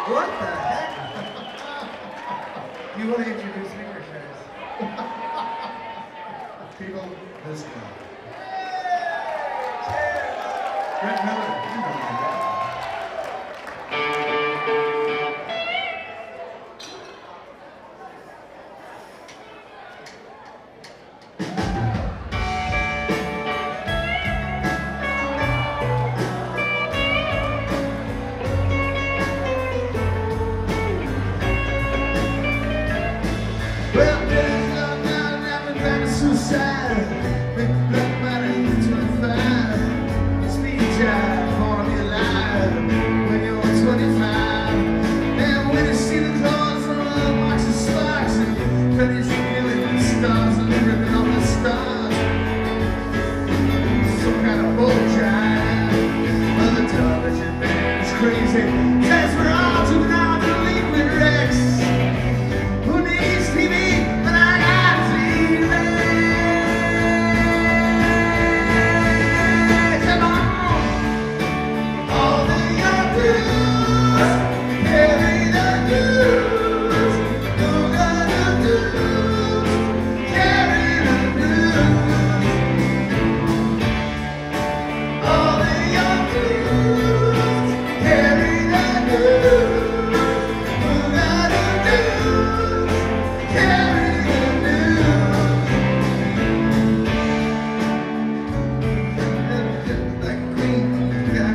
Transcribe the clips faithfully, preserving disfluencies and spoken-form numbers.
What the heck? You want to introduce me or should People, this guy. Hey! Brett Miller, you know that. Well, there's no doubt never been a suicide. Make the black matter twenty-five. Speed jive, wanna be alive when you're twenty-five. And when you see the clothes from a box of sparks and credits you feeling the stars and ripping off the stars. Some kind of bull jive. Well, the television man's crazy. Says we're all too now delinquent wrecks. Who needs T V when I got T V? Come on, all the young dudes carry the news. Who gonna do? Carry the news. All the young dudes carry the news. Who gonna do? Carry the news. Like Queen got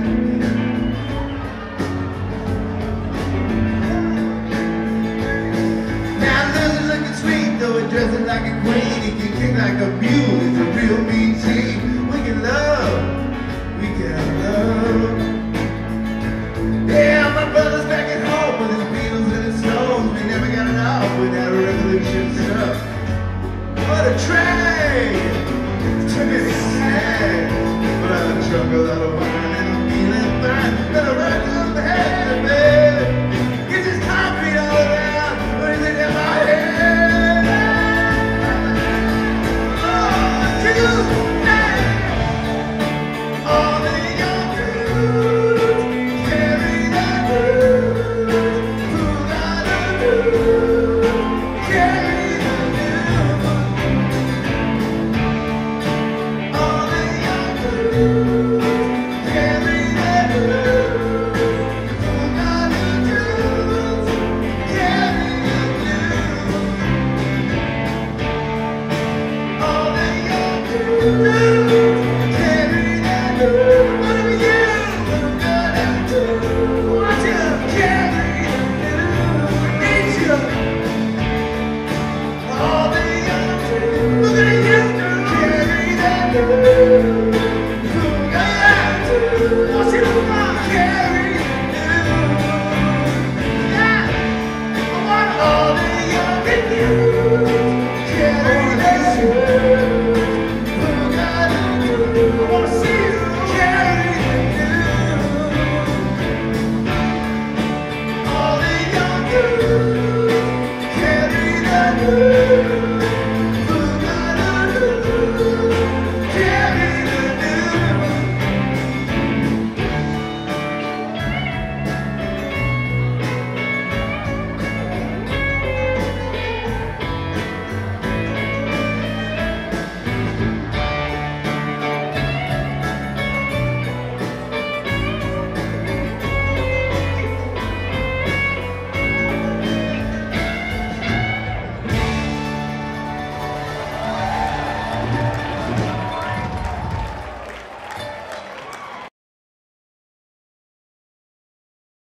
now doesn't look sweet, though it dresses like a queen. He can kick like a mule. It's a real mean team. We can love, we can love. Yeah, my brother's back at home with his Beatles and his Stones. We never got it off with that revolution stuff. What a trade! Took it sad, but I juggled out of wine and I'm feeling fine. Better run to the head, baby. Get this concrete all around, or is it in my head? Oh, to you, hey! All the young dudes carry the news. Who gotta do? Carry the news. All the young dudes carry the news. Who gotta do? Carry the news. All the young dudes.